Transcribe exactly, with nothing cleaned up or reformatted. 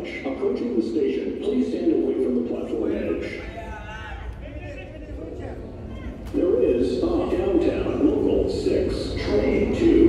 much. Approaching the station, please stand away from the platform edge. There is a downtown local six train to